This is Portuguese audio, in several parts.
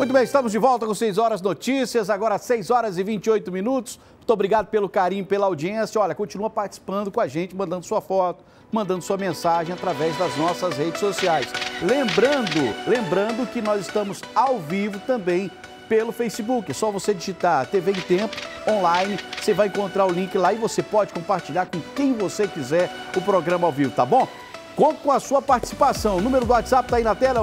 Muito bem, estamos de volta com 6 horas notícias, agora 6 horas e 28 minutos. Muito obrigado pelo carinho, pela audiência. Olha, continua participando com a gente, mandando sua foto, mandando sua mensagem através das nossas redes sociais. Lembrando que nós estamos ao vivo também pelo Facebook. É só você digitar TV em Tempo online, você vai encontrar o link lá e você pode compartilhar com quem você quiser o programa ao vivo, tá bom? Conto com a sua participação. O número do WhatsApp está aí na tela, é o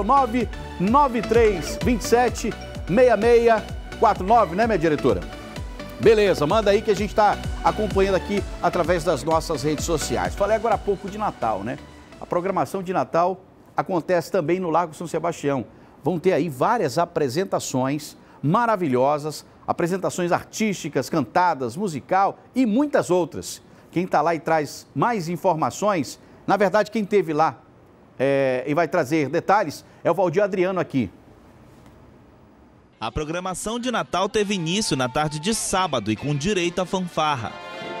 993276649, né, minha diretora? Beleza, manda aí que a gente está acompanhando aqui através das nossas redes sociais. Falei agora há pouco de Natal, né? A programação de Natal acontece também no Largo São Sebastião. Vão ter aí várias apresentações maravilhosas, apresentações artísticas, cantadas, musical e muitas outras. Quem está lá e traz mais informações, na verdade quem esteve lá e vai trazer detalhes é o Valdir Adriano aqui. A programação de Natal teve início na tarde de sábado e com direito à fanfarra.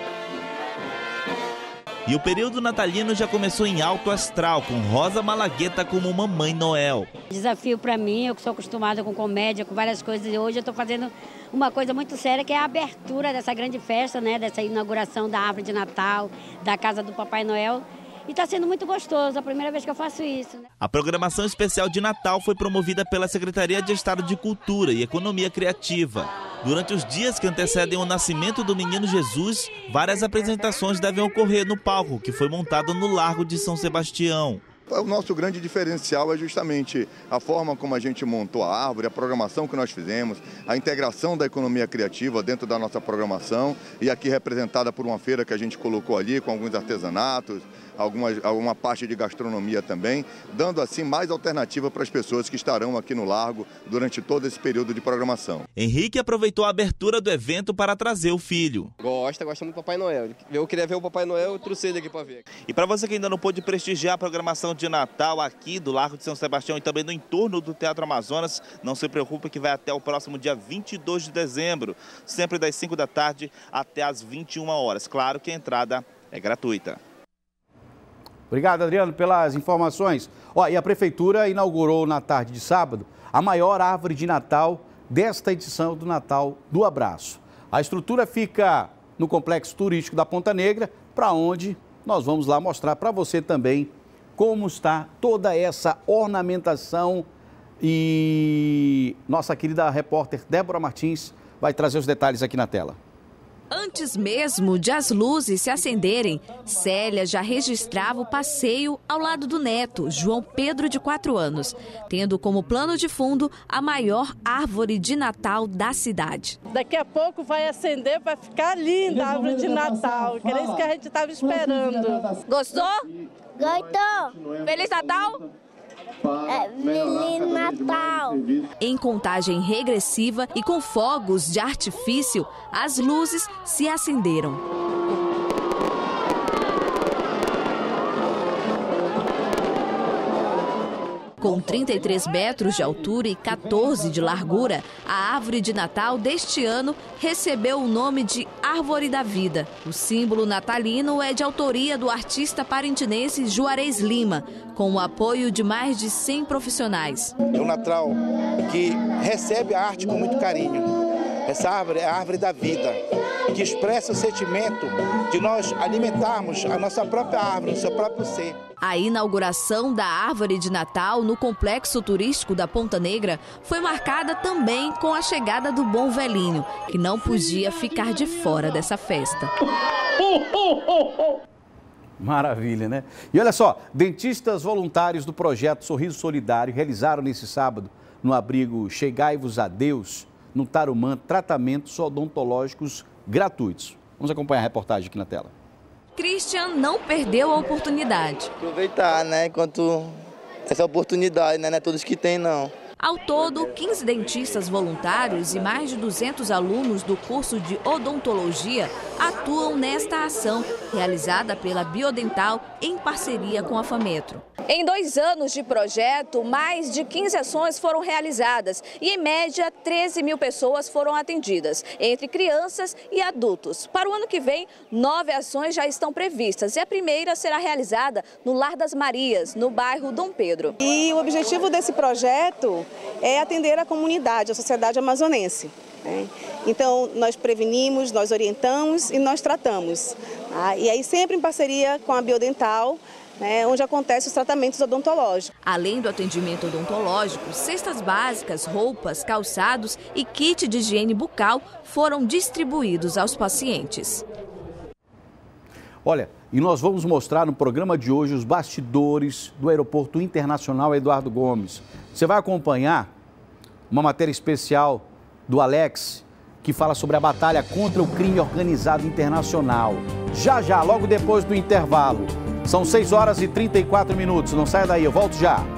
E o período natalino já começou em alto astral, com Rosa Malagueta como Mamãe Noel. Desafio para mim, eu que sou acostumada com comédia, com várias coisas, e hoje eu estou fazendo uma coisa muito séria, que é a abertura dessa grande festa, né, dessa inauguração da árvore de Natal, da casa do Papai Noel. E está sendo muito gostoso, a primeira vez que eu faço isso, né? A programação especial de Natal foi promovida pela Secretaria de Estado de Cultura e Economia Criativa. Durante os dias que antecedem o nascimento do Menino Jesus, várias apresentações devem ocorrer no palco, que foi montado no Largo de São Sebastião. O nosso grande diferencial é justamente a forma como a gente montou a árvore, a programação que nós fizemos, a integração da economia criativa dentro da nossa programação e aqui representada por uma feira que a gente colocou ali com alguns artesanatos, alguma parte de gastronomia também, dando assim mais alternativa para as pessoas que estarão aqui no Largo durante todo esse período de programação. Henrique aproveitou a abertura do evento para trazer o filho. Gosta muito do Papai Noel. Eu queria ver o Papai Noel, eu trouxe ele aqui para ver. E para você que ainda não pôde prestigiar a programação de Natal aqui do Largo de São Sebastião e também no entorno do Teatro Amazonas, não se preocupe que vai até o próximo dia 22 de dezembro, sempre das 5 da tarde até as 21 horas. Claro que a entrada é gratuita. Obrigado, Adriano, pelas informações. E a Prefeitura inaugurou na tarde de sábado a maior árvore de Natal desta edição do Natal do Abraço. A estrutura fica no Complexo Turístico da Ponta Negra, para onde nós vamos lá mostrar para você também como está toda essa ornamentação. E nossa querida repórter Débora Martins vai trazer os detalhes aqui na tela. Antes mesmo de as luzes se acenderem, Célia já registrava o passeio ao lado do neto, João Pedro, de 4 anos, tendo como plano de fundo a maior árvore de Natal da cidade. Daqui a pouco vai acender, vai ficar linda a árvore de Natal, que era isso que a gente estava esperando. Gostou? Gostou? Feliz Natal? Feliz Natal! Em contagem regressiva e com fogos de artifício, as luzes se acenderam. Com 33 metros de altura e 14 de largura, a árvore de Natal deste ano recebeu o nome de Árvore da Vida. O símbolo natalino é de autoria do artista parintinense Juarez Lima, com o apoio de mais de 100 profissionais. É um Natal que recebe a arte com muito carinho. Essa árvore é a árvore da vida, que expressa o sentimento de nós alimentarmos a nossa própria árvore, o seu próprio ser. A inauguração da árvore de Natal no Complexo Turístico da Ponta Negra foi marcada também com a chegada do Bom Velhinho, que não podia ficar de fora dessa festa. Maravilha, né? E olha só, dentistas voluntários do projeto Sorriso Solidário realizaram nesse sábado, no abrigo Chegai-vos a Deus, no Tarumã, tratamentos odontológicos gratuitos. Vamos acompanhar a reportagem aqui na tela. Christian não perdeu a oportunidade. Aproveitar, né, enquanto essa oportunidade, né, não é todos que tem, não. Ao todo, 15 dentistas voluntários e mais de 200 alunos do curso de odontologia atuam nesta ação, realizada pela Biodental em parceria com a Fametro. Em 2 anos de projeto, mais de 15 ações foram realizadas e, em média, 13 mil pessoas foram atendidas, entre crianças e adultos. Para o ano que vem, 9 ações já estão previstas e a primeira será realizada no Lar das Marias, no bairro Dom Pedro. E o objetivo desse projeto é atender a comunidade, a sociedade amazonense. Então, nós prevenimos, nós orientamos e nós tratamos. E aí sempre em parceria com a Biodental, onde acontecem os tratamentos odontológicos. Além do atendimento odontológico, cestas básicas, roupas, calçados e kit de higiene bucal foram distribuídos aos pacientes. Olha, e nós vamos mostrar no programa de hoje os bastidores do Aeroporto Internacional Eduardo Gomes. Você vai acompanhar uma matéria especial do Alex, que fala sobre a batalha contra o crime organizado internacional. Já, logo depois do intervalo. São 6 horas e 34 minutos. Não saia daí, eu volto já.